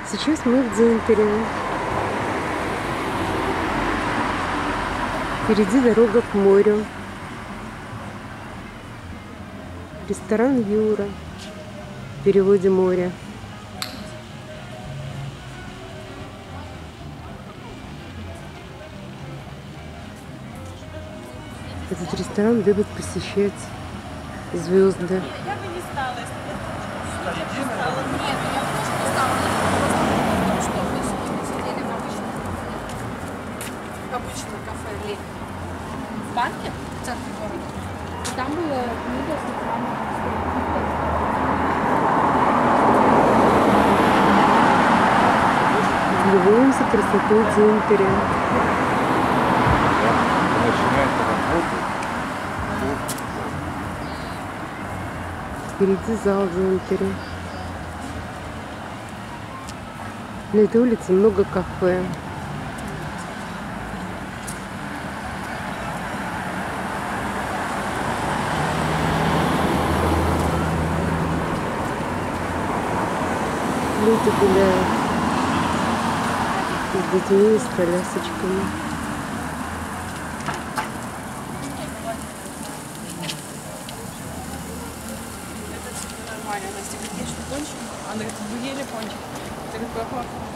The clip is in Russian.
Сейчас мы в Дзинтере. Впереди дорога к морю. Ресторан Юра. В переводе море. Этот ресторан любят посещать звезды. Я бы не стала, если бы Нет, не стала. я просто не стала. Просто что мы сидели в обычном кафе Лень. В парке, в центре города. И там было книга с рекламой. Любуемся красотой Дзинтеря. Начинает работать. Впереди зал Дзинтеря. На этой улице много кафе. Люди гуляют с детьми и с колясочками. Это нормально. Настя говорит, ешь пончик. Она говорит, вы ели пончик. Я говорю, папа,